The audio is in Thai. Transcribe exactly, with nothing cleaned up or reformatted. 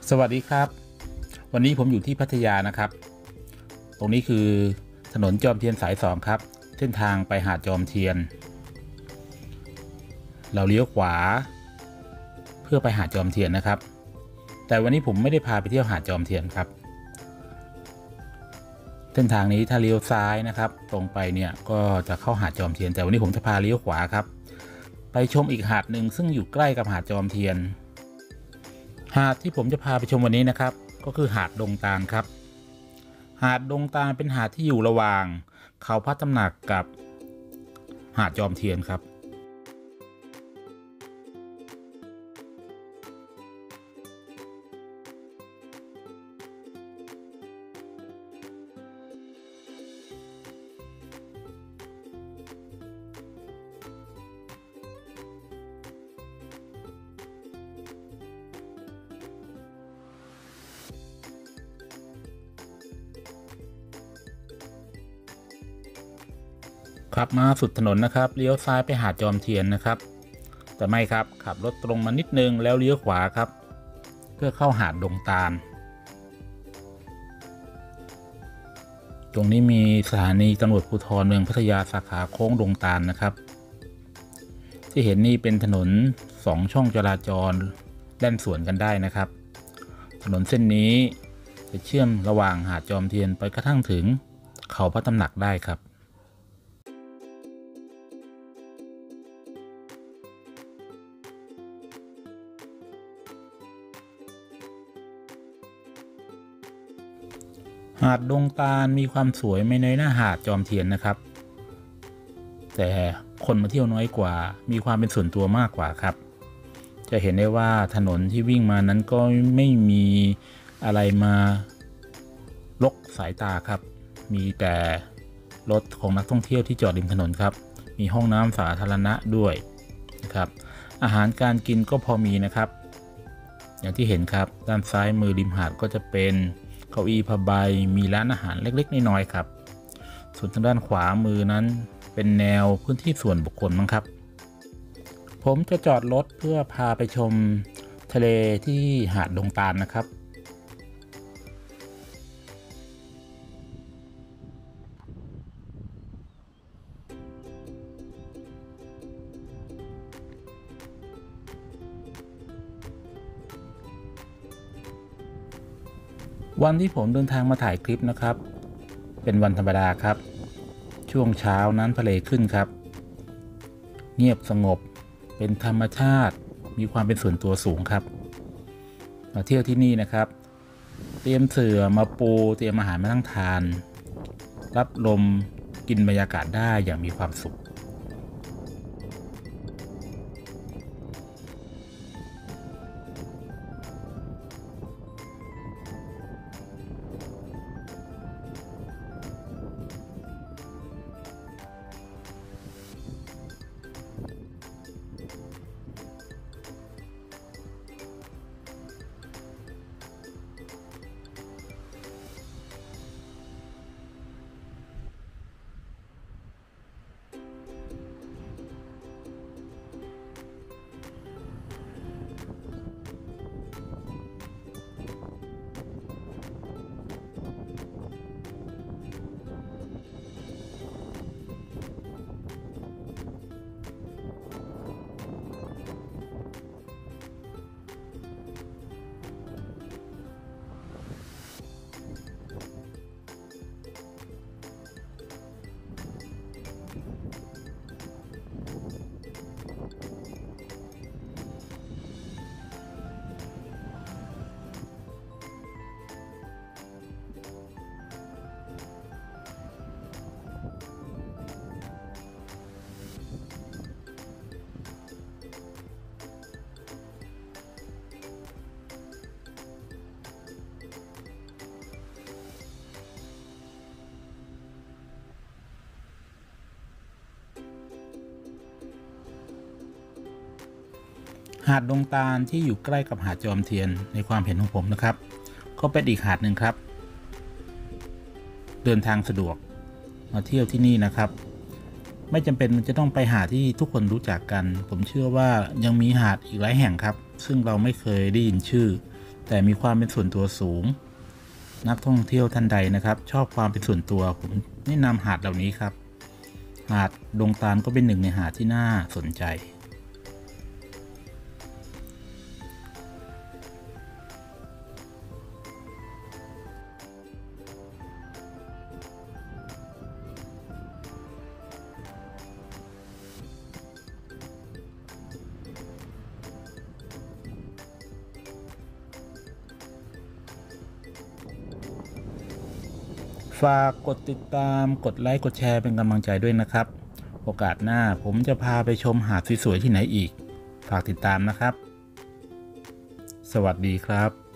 สวัสดีครับวันนี้ผมอยู่ที่พัทยานะครับตรงนี้คือถนนจอมเทียนสายสองครับเส้นทางไปหาดจอมเทียนเราเลี้ยวขวาเพื่อไปหาดจอมเทียนนะครับแต่วันนี้ผมไม่ได้พาไปเที่ยวหาดจอมเทียนครับเส้นทางนี้ถ้าเลี้ยวซ้ายนะครับตรงไปเนี่ยก็จะเข้าหาดจอมเทียนแต่วันนี้ผมจะพาเลี้ยวขวาครับไปชมอีกหาดหนึ่งซึ่งอยู่ใกล้กับหาดจอมเทียนหาดที่ผมจะพาไปชมวันนี้นะครับก็คือหาดดงตาลครับหาดดงตาลเป็นหาดที่อยู่ระหว่างเขาพระตำหนักกับหาดจอมเทียนครับขับมาสุดถนนนะครับเลี้ยวซ้ายไปหาดจอมเทียนนะครับแต่ไม่ครับขับรถตรงมานิดนึงแล้วเลี้ยวขวาครับเพื่อเข้าหาดดงตาลตรงนี้มีสถานีตำรวจภูธรเมืองพัทยาสาขาโค้งดงตาลนะครับที่เห็นนี่เป็นถนนสองช่องจราจรแล่นสวนกันได้นะครับถนนเส้นนี้จะเชื่อมระหว่างหาดจอมเทียนไปกระทั่งถึงเขาพระตำหนักได้ครับหาดดงตาลมีความสวยไม่น้อยหน้าหาดจอมเทียนนะครับแต่คนมาเที่ยวน้อยกว่ามีความเป็นส่วนตัวมากกว่าครับจะเห็นได้ว่าถนนที่วิ่งมานั้นก็ไม่มีอะไรมารกสายตาครับมีแต่รถของนักท่องเที่ยวที่จอดริมถนนครับมีห้องน้ำสาธารณะด้วยนะครับอาหารการกินก็พอมีนะครับอย่างที่เห็นครับด้านซ้ายมือริมหาดก็จะเป็นเก้าอี้ผ้าใบมีร้านอาหารเล็กๆน้อยๆครับส่วนทางด้านขวามือนั้นเป็นแนวพื้นที่ส่วนบุคคลมั้งครับผมจะจอดรถเพื่อพาไปชมทะเลที่หาดดงตาลนะครับวันที่ผมเดินทางมาถ่ายคลิปนะครับเป็นวันธรรมดาครับช่วงเช้านั้นทะเลขึ้นครับเงียบสงบเป็นธรรมชาติมีความเป็นส่วนตัวสูงครับมาเที่ยวที่นี่นะครับเตรียมเสื่อมาปูเตรียมอาหารมานั่งทานรับลมกินบรรยากาศได้อย่างมีความสุขหาดดงตาลที่อยู่ใกล้กับหาดจอมเทียนในความเห็นของผมนะครับก็เป็นอีกหาดหนึ่งครับเดินทางสะดวกมาเที่ยวที่นี่นะครับ ไม่จำเป็นจะต้องไปหาดที่ทุกคนรู้จักกันผมเชื่อว่ายังมีหาดอีกหลายแห่งครับซึ่งเราไม่เคยได้ยินชื่อแต่มีความเป็นส่วนตัวสูงนักท่องเที่ยวท่านใดนะครับชอบความเป็นส่วนตัวผมแนะนำหาดเหล่านี้ครับหาดดงตาลก็เป็นหนึ่งในหาดที่น่าสนใจฝากกดติดตามกดไลค์กดแชร์เป็นกำลังใจด้วยนะครับโอกาสหน้าผมจะพาไปชมหาดสวยๆที่ไหนอีกฝากติดตามนะครับสวัสดีครับ